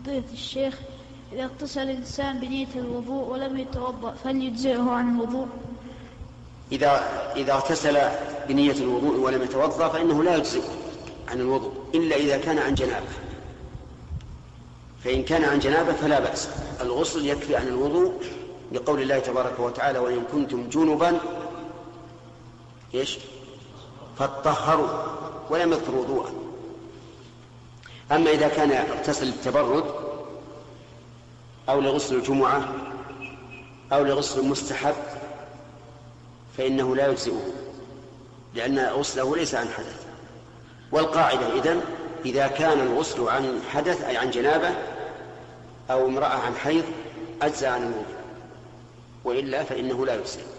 فضيلة الشيخ، إذا اغتسل الإنسان بنية الوضوء ولم يتوضأ فهل يجزئه عن الوضوء؟ إذا اغتسل بنية الوضوء ولم يتوضأ فإنه لا يجزئه عن الوضوء إلا إذا كان عن جنابه، فإن كان عن جنابه فلا بأس، الغسل يكفي عن الوضوء لقول الله تبارك وتعالى: وإن كنتم جنبا فاطهروا، ولم يذكر وضوءا. أما إذا كان اغتسل للتبرد أو لغسل الجمعة أو لغسل مستحب فإنه لا يجزئه، لأن غسله ليس عن حدث. والقاعدة إذن إذا كان الغسل عن حدث أي عن جنابة أو امرأة عن حيض أجزى عن الوضوء، وإلا فإنه لا يجزئ.